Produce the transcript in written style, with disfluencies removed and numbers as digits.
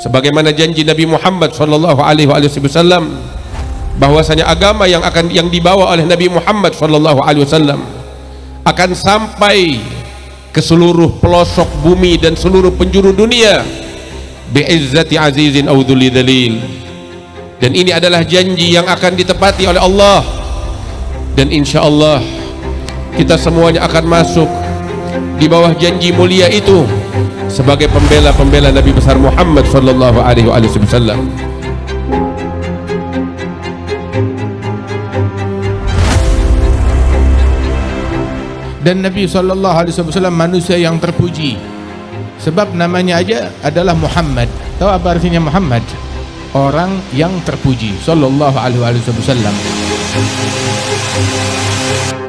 sebagaimana janji Nabi Muhammad sallallahu alaihi wasallam bahwasanya agama yang dibawa oleh Nabi Muhammad sallallahu alaihi wasallam akan sampai ke seluruh pelosok bumi dan seluruh penjuru dunia bi'izzati azizin aw dzulli dzalil. Dan ini adalah janji yang akan ditepati oleh Allah, dan insyaallah kita semuanya akan masuk di bawah janji mulia itu sebagai pembela-pembela Nabi besar Muhammad sallallahu alaihi wasallam. Dan Nabi sallallahu alaihi wasallam manusia yang terpuji, sebab namanya aja adalah Muhammad. Tahu apa artinya Muhammad? Orang yang terpuji sallallahu alaihi wasallam.